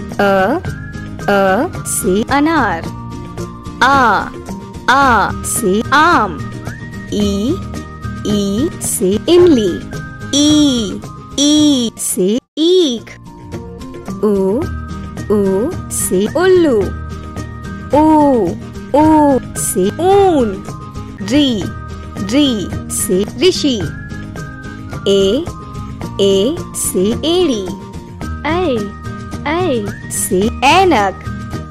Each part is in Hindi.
अ से अनार। आ से आम। ई से इमली। ई से ईख। ऊ से उल्लू। ऊ से ऊन। री से ऋषि। ए से एड़ी। ऐ से ऐनक।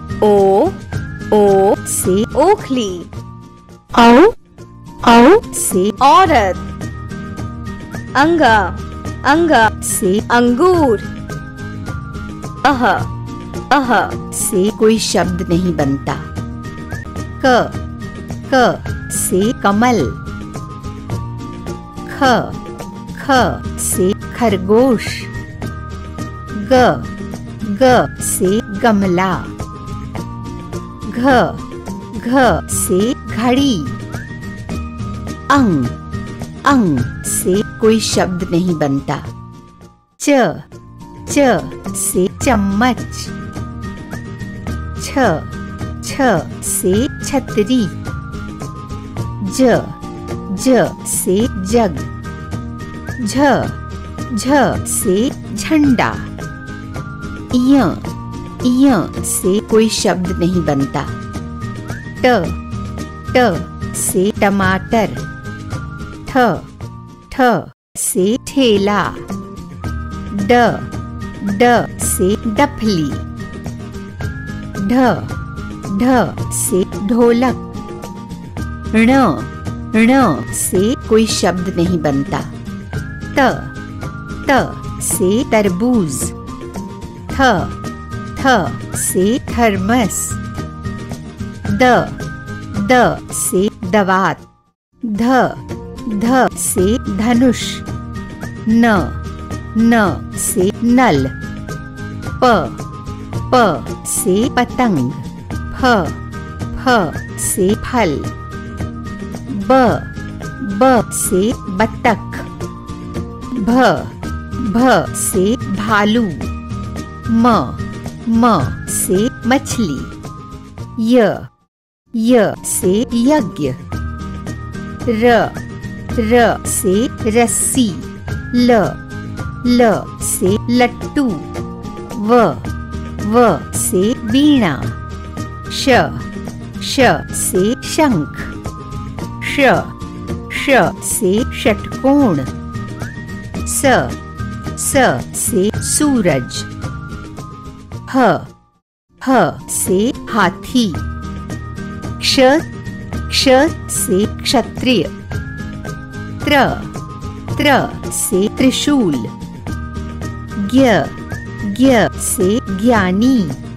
ओ से ओखली। औ से औरत। अंगा से अंगूर। अह से कोई शब्द नहीं बनता। क से कमल। ख से खरगोश। ग से गमला। घ से घड़ी। अंग से कोई शब्द नहीं बनता। च से चम्मच। छ से छतरी। ज से जग। झ से झंडा। य से कोई शब्द नहीं बनता। ट से टमाटर। ठ से ठेला। ड से डफली। ढ से ढोलक। ण से कोई शब्द नहीं बनता। त से तरबूज। थ से थर्मस। द से दवात। ध से धनुष। न से नल। प से पतंग। फ से फल। ब से बत्तख। भ से भालू। म से मछली। य से यज्ञ। र से रस्सी। ल से लट्टू। व से वीणा। श से शंख। ष से षटकोण। स से सूरज। ह से हाथी। क्ष से क्षत्रिय। त्र से त्रिशूल। ज्ञ से ज्ञानी।